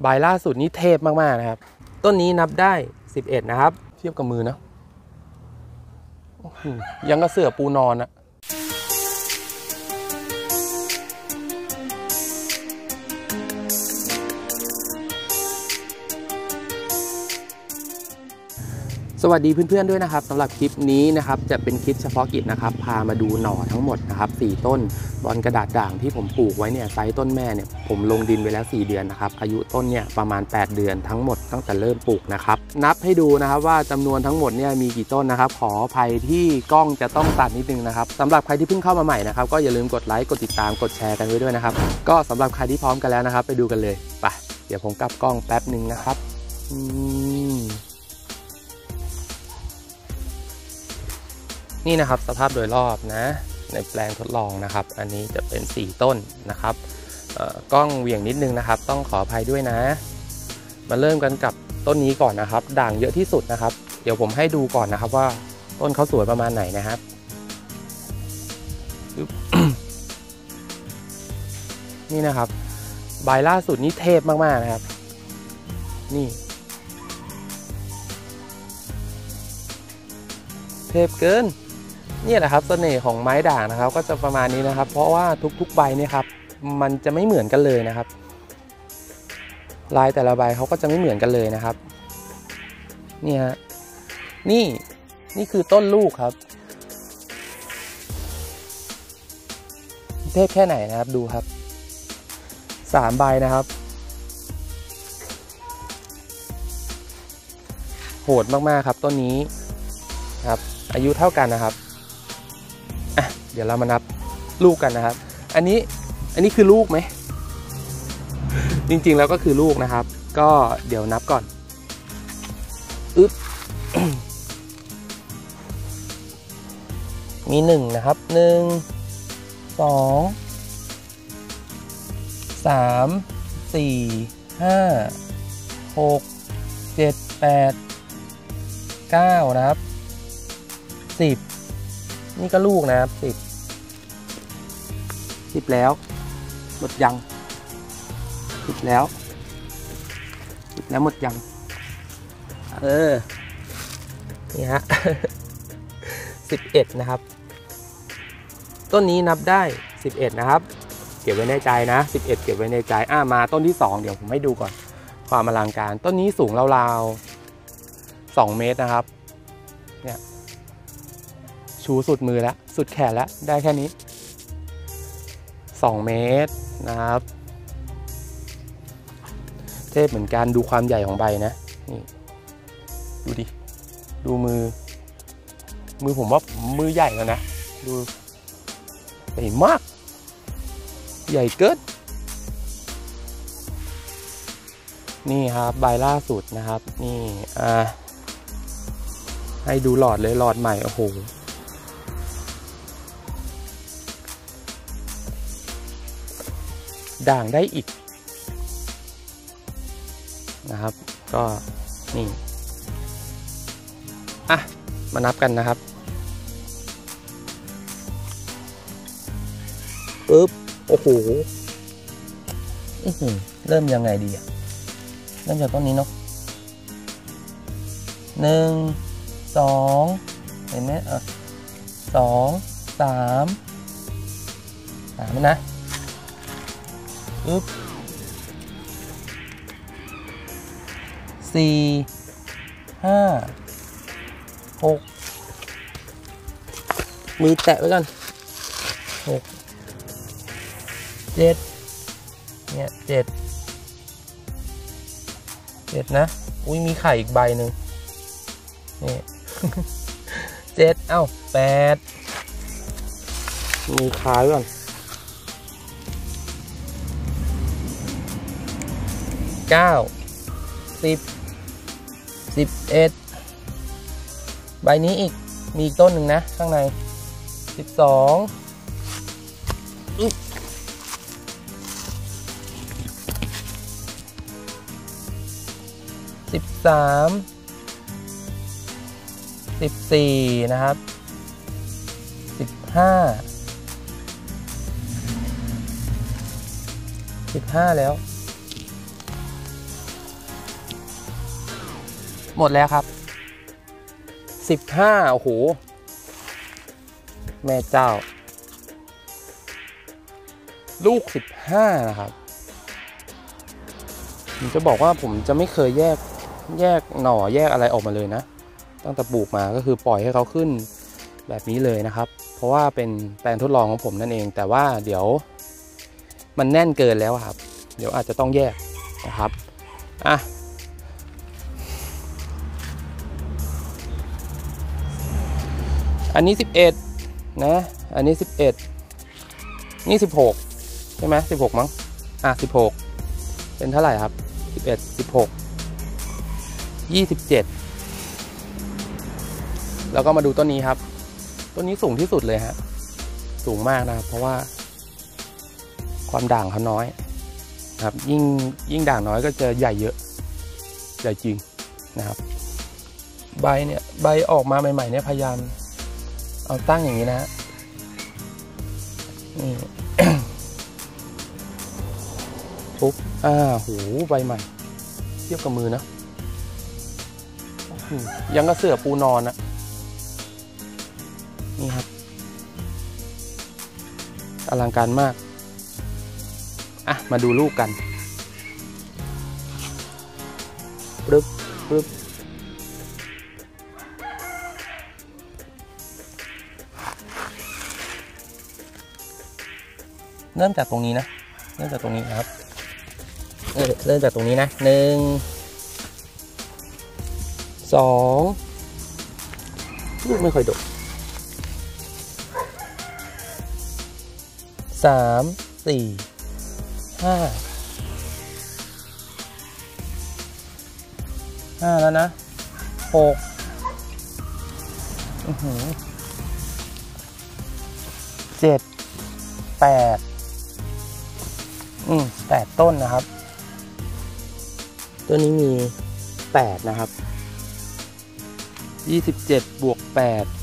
ใบล่าสุดนี้เทพมากๆนะครับต้นนี้นับได้11นะครับเทียบกับมือนะยังกระเสือปูนอนอะสวัสดีเพื่อนๆด้วยนะครับสำหรับคลิปนี้นะครับจะเป็นคลิปเฉพาะกิจนะครับพามาดูหน่อทั้งหมดนะครับ4ต้นบอนกระดาษด่างที่ผมปลูกไว้เนี่ยไซส์ต้นแม่เนี่ยผมลงดินไว้แล้ว4เดือนนะครับอายุต้นเนี่ยประมาณ8เดือนทั้งหมดตั้งแต่เริ่มปลูกนะครับนับให้ดูนะครับว่าจำนวนทั้งหมดเนี่ยมีกี่ต้นนะครับขออภัยที่กล้องจะต้องตัดนิดนึงนะครับสำหรับใครที่เพิ่งเข้ามาใหม่นะครับก็อย่าลืมกดไลค์กดติดตามกดแชร์กันไว้ด้วยนะครับก็สำหรับใครที่พร้อมกันแล้วนะครับไปดูกันเลยไปเดี๋ยวผมกลับกล้องแป๊บนึงนะครับนี่นะครับสภาพโดยรอบนะในแปลงทดลองนะครับอันนี้จะเป็น4ต้นนะครับกล้องเหวี่ยงนิดนึงนะครับต้องขออภัยด้วยนะมาเริ่มกันกับต้นนี้ก่อนนะครับด่างเยอะที่สุดนะครับเดี๋ยวผมให้ดูก่อนนะครับว่าต้นเขาสวยประมาณไหนนะครับ นี่นะครับใบล่าสุดนี่เทพมากๆนะครับนี่เทพเกินนี่แหละครับเสน่ห์ของไม้ด่างนะครับก็จะประมาณนี้นะครับเพราะว่าทุกๆใบเนี่ยครับมันจะไม่เหมือนกันเลยนะครับลายแต่ละใบเขาก็จะไม่เหมือนกันเลยนะครับนี่ฮะนี่คือต้นลูกครับเทพแค่ไหนนะครับดูครับ3ใบนะครับโหดมากๆครับต้นนี้ครับอายุเท่ากันนะครับเดี๋ยวเรามานับลูกกันนะครับอันนี้คือลูกไหม จริงๆแล้วก็คือลูกนะครับก็เดี๋ยวนับก่อนมี1นะครับ1 2 3 4 5 6 7 8 9นะครับ10นี่ก็ลูกนะครับ10แล้วหมดยัง10แล้วหมดยังนี่ฮะ 11นะครับต้นนี้นับได้11นะครับเก็บไว้ในใจนะ11เก็บไว้ในใจมาต้นที่2เดี๋ยวผมให้ดูก่อนความอลังการต้นนี้สูงราวๆ2 เมตรนะครับเนี่ยชูสุดมือแล้วสุดแขนแล้วได้แค่นี้2 เมตรนะครับเทพเหมือนกันดูความใหญ่ของใบนะนี่ดูดิดูมือผมว่ามือใหญ่แล้วนะดูใหญ่มากใหญ่เกินนี่ครับใบล่าสุดนะครับนี่ให้ดูหลอดเลยหลอดใหม่โอ้โหด่างได้อีกนะครับก็นี่มานับกันนะครับโอ้โหเริ่มยังไงดีเริ่มจากต้นนี้เนาะ1 2เห็นไหม2 3นะ4 5 6มือแตะไว้กัน6 7เนี่ย7นะอุ้ยมีไข่อีกใบหนึ่งนี่7 8มือคายก่อน9 10 11ใบนี้อีกมีต้นหนึ่งนะข้างใน12 13 14นะครับ15แล้วหมดแล้วครับ15โอ้โหแม่เจ้าลูก15นะครับผมจะบอกว่าผมจะไม่เคยแยกหน่อแยกอะไรออกมาเลยนะตั้งแต่ปลูกมาก็คือปล่อยให้เขาขึ้นแบบนี้เลยนะครับเพราะว่าเป็นแปลงทดลองของผมนั่นเองแต่ว่าเดี๋ยวมันแน่นเกินแล้วครับเดี๋ยวอาจจะต้องแยกนะครับอ่ะอันนี้11นะอันนี้11นี่16ใช่ไหม16มั้ง16เป็นเท่าไหร่ครับ11 16 27แล้วก็มาดูต้นนี้ครับต้นนี้สูงที่สุดเลยฮะสูงมากนะครับเพราะว่าความด่างเขาน้อยครับยิ่งด่างน้อยก็จะใหญ่เยอะใหญ่จริงนะครับใบเนี่ยใบออกมาใหม่ๆเนี่ยพยายามเอาตั้งอย่างนี้นะนี่ ปุ๊บหูใบใหม่เทียบกับมือนะยังกระเสือปูนอนอะนี่ครับอลังการมากมาดูลูกกันปึ๊บเริ่มจากตรงนี้นะเริ่มจากตรงนี้ครับเริ่มจากตรงนี้นะ1 2ลูกไม่ค่อยดก3 4 5แล้วนะ6 7 8 8ต้นนะครับตัวนี้มี8นะครับ27บวก8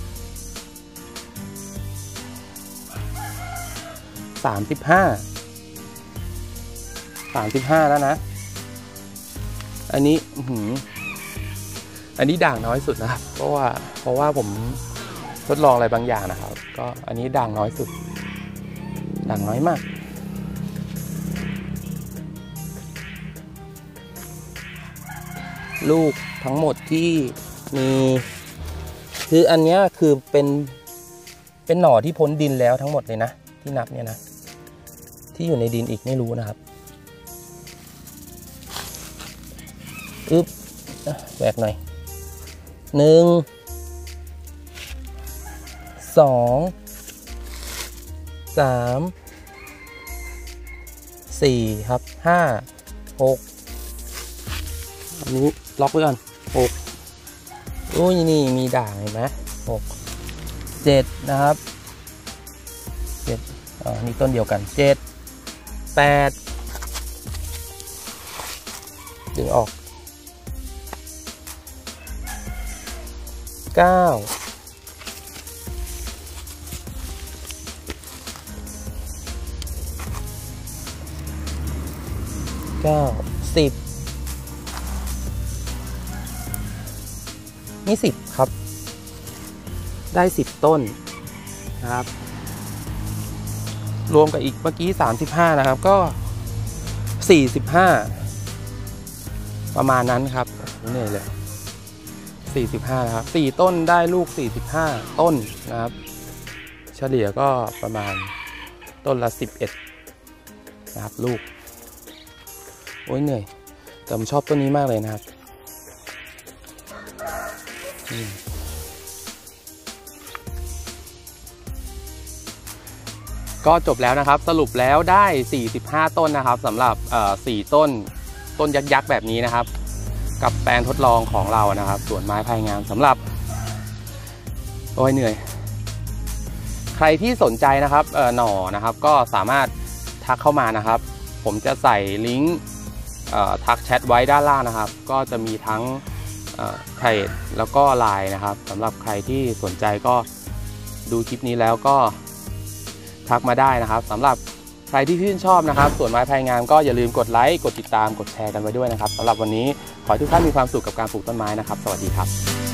35แล้วนะอันนี้ด่างน้อยสุดนะครับเพราะว่าผมทดลองอะไรบางอย่างนะครับก็อันนี้ด่างน้อยสุดด่างน้อยมากลูกทั้งหมดที่มีคืออันนี้คือเป็นหน่อที่พ้นดินแล้วทั้งหมดเลยนะที่นับเนี่ยนะที่อยู่ในดินอีกไม่รู้นะครับแหวกหน่อย1 2 3 4ครับ5 6อันนี้ล็อกไว้ก่อน6นี่มีด่างเห็นไหม6 7นะครับ7นี่ต้นเดียวกัน7 8ดึงออก9 10นี่10ครับได้10ต้นนะครับรวมกับอีกเมื่อกี้35นะครับก็45ประมาณนั้นครับเหนื่อยเลย45นะครับ4ต้นได้ลูก45ต้นนะครับเฉลี่ยก็ประมาณต้นละ11นะครับลูกโอ้ยเหนื่อยแต่ผมชอบต้นนี้มากเลยนะครับก็จบแล้วนะครับสรุปแล้วได้45ต้นนะครับสำหรับ4ต้นยักษ์แบบนี้นะครับกับแปลงทดลองของเรานะครับสวนไม้พายงามสำหรับโอ้ยเหนื่อยใครที่สนใจนะครับหน่อนะครับก็สามารถทักเข้ามานะครับผมจะใส่ลิงก์ทักแชทไว้ด้านล่างนะครับก็จะมีทั้งเพจแล้วก็ไลน์นะครับสำหรับใครที่สนใจก็ดูคลิปนี้แล้วก็ทักมาได้นะครับสำหรับใครที่ชื่นชอบนะครับสวนไม้พายงามก็อย่าลืมกดไลค์กดติดตามกดแชร์กันไว้ด้วยนะครับสำหรับวันนี้ขอให้ทุกท่านมีความสุขกับการปลูกต้นไม้นะครับสวัสดีครับ